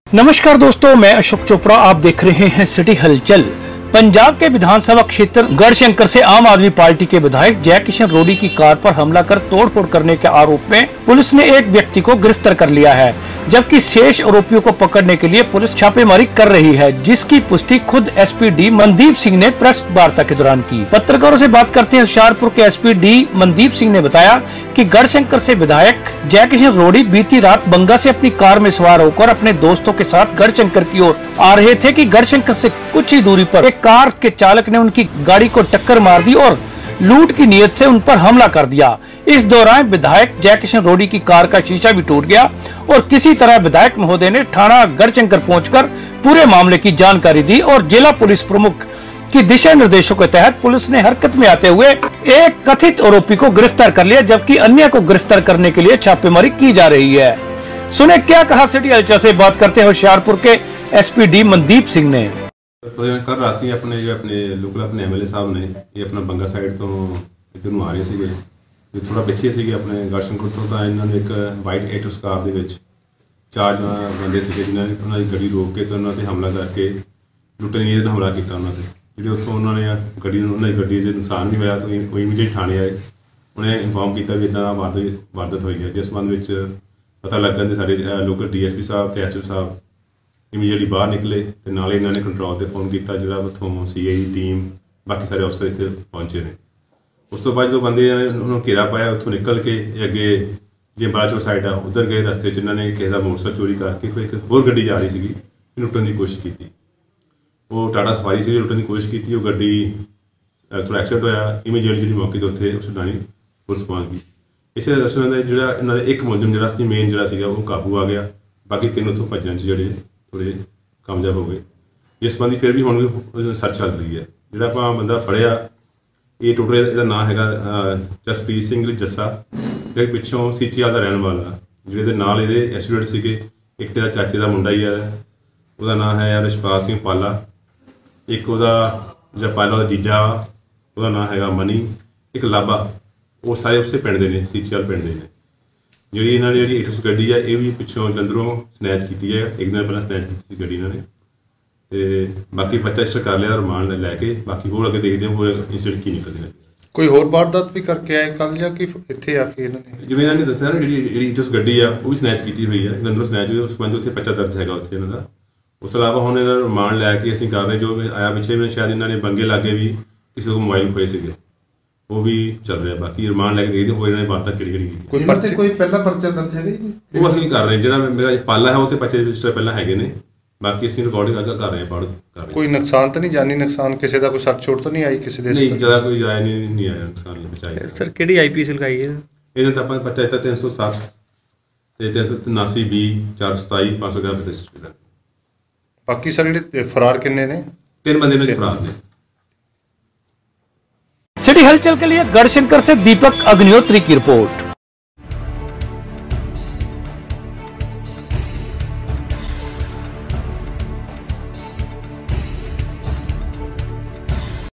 नमस्कार दोस्तों, मैं अशोक चोपड़ा। आप देख रहे हैं सिटी हलचल। पंजाब के विधानसभा क्षेत्र गढ़शंकर से आम आदमी पार्टी के विधायक जय किशन रोड़ी की कार पर हमला कर तोड़फोड़ करने के आरोप में पुलिस ने एक व्यक्ति को गिरफ्तार कर लिया है, जबकि शेष आरोपियों को पकड़ने के लिए पुलिस छापेमारी कर रही है, जिसकी पुष्टि खुद एसपी डी मनदीप सिंह ने प्रेस वार्ता के दौरान की। पत्रकारों से बात करते हैं होशियारपुर के एसपी डी मनदीप सिंह ने बताया कि गढ़शंकर से विधायक जय किशन रोड़ी बीती रात बंगा से अपनी कार में सवार होकर अपने दोस्तों के साथ गढ़शंकर की ओर आ रहे थे कि गढ़शंकर से कुछ ही दूरी पर एक कार के चालक ने उनकी गाड़ी को टक्कर मार दी और लूट की नीयत से उन पर हमला कर दिया। इस दौरान विधायक जय किशन रोड़ी की कार का शीशा भी टूट गया और किसी तरह विधायक महोदय ने थाना गढ़शंकर पहुंचकर पूरे मामले की जानकारी दी और जिला पुलिस प्रमुख की दिशा निर्देशों के तहत पुलिस ने हरकत में आते हुए एक कथित आरोपी को गिरफ्तार कर लिया, जबकि अन्य को गिरफ्तार करने के लिए छापेमारी की जा रही है। सुने क्या कहा सिटी हलचल से बात करते हैं होशियारपुर के एसपी डी मनदीप सिंह ने। कल रात अपने लोकल अपने एमएलए साहब ने ये अपना बंगा साइड तो इधर ਨੂੰ ਆ ਰਹੇ ਸੀਗੇ ਤੇ ਥੋੜਾ ਪਿੱਛੇ ਸੀਗੇ ਆਪਣੇ ਗੜਸ਼ੰਕਰ ਤੋਂ। ਤਾਂ ਇਹਨਾਂ ਨੇ ਇੱਕ ਵਾਈਟ ਐਟੋਸ ਕਾਰ ਦੇ ਵਿੱਚ ਚਾਰ ਬੰਦੇ ਸੀਗੇ ਜਿਨ੍ਹਾਂ ਨੇ ਉਹਨਾਂ ਦੀ ਗੱਡੀ ਰੋਕ ਕੇ ਤੇ ਉਹਨਾਂ ਤੇ ਹਮਲਾ ਕਰਕੇ ਲੁੱਟਣ ਦੀ ਨੀਅਤ ਨਾਲ ਹਮਲਾ ਕੀਤਾ ਉਹਨਾਂ ਤੇ। ਜਿਹੜੇ ਉੱਥੋਂ ਉਹਨਾਂ ਨੇ ਗੱਡੀ ਨੂੰ ਉਹਨਾਂ ਦੀ ਗੱਡੀ 'ਚ ਨੁਕਸਾਨ ਵੀ ਹੋਇਆ ਤਾਂ ਉਹ ਇਮੀਡੀਏਟ ਥਾਣੇ ਆਏ। ਉਹਨੇ ਇਨਫੋਰਮ ਕੀਤਾ ਵੀ ਇੱਦਾਂ ਵਾਰਦਾਤ ਹੋਈ ਹੈ, ਜਿਸ ਸੰਬੰਧ ਵਿੱਚ ਪਤਾ ਲੱਗਣ ਤੇ ਸਾਡੇ ਲੋਕਲ ਡੀਐਸਪੀ ਸਾਹਿਬ ਤੇ ਐਸਓ ਸਾਹਿਬ ਇਮੀਡੀਏਟਲੀ ਬਾਹਰ ਨਿਕਲੇ ਤੇ ਨਾਲੇ ਇਹਨਾਂ ਨੇ ਕੰਟਰੋਲ ਤੇ ਫੋਨ ਕੀਤਾ, ਜਿਹੜਾ ਉੱਥੋਂ ਸੀਆਈ ਟੀਮ ਬਾਕੀ ਸਾਰੇ ਅਫਸਰ ਇੱਥੇ ਪਹੁੰਚੇ ਨੇ। ਉਸ ਤੋਂ ਬਾਅਦ ਜਦੋਂ ਬੰਦੇ ਨੇ ਉਹਨੂੰ ਘੇਰਾ ਪਾਇਆ, ਉੱਥੋਂ ਨਿਕਲ ਕੇ ਅੱਗੇ ਜੇ ਬਾਲਾਚੌਕ ਸਾਈਡ ਆ ਉੱਧਰ ਗਏ। ਰਸਤੇ 'ਚ ਇਹਨਾਂ ਨੇ ਕਿਸੇ ਦਾ ਮੋਟਰਸਾਈਕਲ ਚੋਰੀ ਕਰਕੇ ਇੱਥੋਂ ਇੱਕ ਹੋਰ ਗੱਡੀ ਜਾ ਰਹੀ ਸੀਗੀ, ਲੁੱਟਣ ਦੀ ਕੋਸ਼ਿਸ਼ ਕੀਤੀ। ਉਹ ਟਾਟਾ ਸਫਾਰੀ ਸੀ, ਲੁੱਟਣ ਦੀ ਕੋਸ਼ਿਸ਼ ਕੀਤੀ। ਉਹ ਗੱਡੀ ਥੋੜ੍ਹਾ ਐਕਸੀਡੈਂਟ ਹੋਇਆ, ਇਮੀਡੀਏਟਲੀ ਜਿਹੜੀ ਮੌਕੇ 'ਤੇ ਉੱਥੇ ਉਸ ਥਾਣੇ ਪੁਲਿਸ ਪਹੁੰਚ ਗਈ। ਇਸੇ ਦੱਸੋ ਦਾ ਜਿਹੜਾ ਇਹਨਾਂ ਦਾ ਇੱਕ ਮੁਲਜ਼ਮ ਜਿਹੜਾ ਸੀ ਮੇਨ ਜਿਹੜਾ ਸੀਗਾ ਉਹ ਕਾਬੂ ਆ ਗਿਆ। ਬਾਕੀ ਤਿੰਨ ਉੱਥੋਂ ਭੱਜਣ 'ਚ ਜਿਹੜੇ ਥੋੜ੍ਹੇ ਕਾਮਯਾਬ ਹੋ ਗਏ। ਇਸ ਸੰਬੰਧੀ ਫਿਰ ਵੀ ਹੁਣ ਵੀ ਸਰਚ ਚੱਲ ਰਹੀ ਹੈ। ਜਿਹੜਾ ਆਪਾਂ ਬੰਦਾ ਫੜਿਆ ਇਹ ਟੋਟਲ ਇਹਦਾ ਨਾਂ ਹੈਗਾ ਜਸਪ੍ਰੀਤ ਸਿੰਘ ਜੱਸਾ, ਜਿਹੜੇ ਪਿੱਛੋਂ ਸੀਚੀਵਾਲ ਦਾ ਰਹਿਣ ਵਾਲਾ, ਜਿਹੜੇ ਦੇ ਨਾਲ ਇਹਦੇ ਐਸੋਸੀਏਟ ਸੀਗੇ। ਇੱਕ ਤੇਰਾ ਚਾਚੇ ਦਾ ਮੁੰਡਾ ਹੀ ਹੈ, ਉਹਦਾ ਨਾਂ ਹੈ ਰਿਸ਼ਪਾਲ ਸਿੰਘ ਪਾਲਾ। ਇੱਕ ਉਹਦਾ ਜਿਹੜਾ ਪਾਲਾ ਉਹਦਾ ਜੀਜਾ ਉਹਦਾ ਨਾਂ ਹੈਗਾ ਮਨੀ। ਇੱਕ ਲਾਬਾ, ਉਹ ਸਾਰੇ ਉਸੇ ਪਿੰਡ ਦੇ ਨੇ, ਸੀਚੀਵਾਲ ਪਿੰਡ ਦੇ ਨੇ। ਜਿਹੜੀ ਇਹਨਾਂ ਨੇ ਜਿਹੜੀ ਐਟੋਸ ਗੱਡੀ ਹੈ ਇਹ ਵੀ ਪਿੱਛੋਂ ਜਲੰਧਰੋਂ ਸਨੈਚ ਕੀਤੀ ਹੈ। ਇੱਕ ਦਿਨ ਪਹਿਲਾਂ ਸਨੈਚ ਕੀਤੀ ਸੀ ਗੱਡੀ ਇਹਨਾਂ ਨੇ। ਤੇ ਬਾਕੀ ਬੱਚਾ ਰਜਿਸਟਰ ਕਰ ਲਿਆ ਰਿਮਾਂਡ ਲੈ ਕੇ। ਬਾਕੀ ਹੋਰ ਅੱਗੇ ਦੇਖਦੇ ਹਾਂ ਹੋਰ ਇੰਸੀਡੈਂਟ ਕੀ ਨਿਕਲਦੇ ਨੇ। ਕੋਈ ਹੋਰ ਵਾਰਦਾਤ ਵੀ ਕਰਕੇ ਆਏ ਕੱਲ ਜਾਂ ਕਿ ਇੱਥੇ ਆ ਕੇ ਇਹਨਾਂ ਨੇ ਜਿਵੇਂ ਇਹਨਾਂ ਨੇ ਦੱਸਿਆ ਨਾ ਜਿਹੜੀ ਐਟੋਸ ਗੱਡੀ ਆ ਉਹ ਵੀ ਸਨੈਚ ਕੀਤੀ ਹੋਈ ਹੈ, ਜਲੰਧਰੋਂ ਸਨੈਚ ਹੋਈ। ਉਸ ਸੰਬੰਧ ਉੱਥੇ ਪਰਚਾ ਦਰਜ ਹੈਗਾ ਉੱਥੇ ਇਹਨਾਂ ਦਾ। ਉਸ ਤੋਂ ਇਲਾਵਾ ਹੁਣ ਇਹਨਾਂ ਦਾ ਰਿਮਾਂਡ ਲੈ ਕੇ ਅਸੀਂ ਕਰ ਰਹੇ ਜੋ ਆਇਆ ਪਿੱਛੇ ਵੀ ਸ਼ਾਇਦ ਇਹਨਾਂ ਨੇ ਬੰਗੇ ਲਾਗੇ ਵੀ ਕਿਸੇ ਕੋਲ ਮੋਬਾਈਲ ਖੋਏ ਸੀਗੇ, ਉਹ ਵੀ ਚੱਲ ਰਿਹਾ। ਬਾਕੀ ਰਿਮਾਂਡ ਲੈ ਕੇ ਦੇਖਦੇ ਹੋਰ ਇਹਨਾਂ ਨੇ ਵਾਰਤਾ ਕਿਹੜੀ ਕੀਤੀ। ਕੋਈ ਪਹਿਲਾ ਪਰਚਾ ਦਰਜ ਹੈਗਾ ਜੀ? ਉਹ ਅਸੀਂ ਕਰ ਰਹੇ। ਜਿਹੜਾ ਮੇਰਾ ਪਾਲਾ ਹੈ ਉਹ ਤੇ ਪਰਚੇ ਰਜਿਸਟਰ ਪਹਿਲਾਂ ਹੈਗੇ ਨੇ। ਬਾਕੀ ਅਸੀਂ ਰਿਕਾਰਡਿੰਗ ਕਰ ਰਹੇ ਹਾਂ। ਕੋਈ ਨੁਕਸਾਨ ਤਾਂ ਨਹੀਂ, ਜਾਨੀ ਨੁਕਸਾਨ ਕਿਸੇ ਦਾ, ਕੋਈ ਸੱਟ ਚੋਟ ਤਾਂ ਨਹੀਂ ਆਈ ਕਿਸੇ ਦੇ? ਨਹੀਂ, ਜ਼ਿਆਦਾ ਕੋਈ ਜਾਇਆ ਨਹੀਂ ਆਇਆ ਨੁਕਸਾਨ ਬਚਾਇਆ। ਸਰ ਕਿਹੜੀ ਆਈਪੀਸੀ ਲਗਾਈ ਹੈ ਇਹਨਾਂ ਤਾਂ ਆਪਾਂ ਪਰਚਾ ਦਿੱਤਾ 307 ਤੇ 379 20 427 511 ਰਜਿਸਟਰ ਦਾ। ਬਾਕੀ ਸਰ ਜਿਹੜੇ ਫਰਾਰ ਕਿੰਨੇ ਨੇ? 3 ਬੰਦੇ ਨੇ ਫਰਾਰ ਨੇ। सिटी हलचल के लिए गढ़शंकर से दीपक अग्निहोत्री की रिपोर्ट।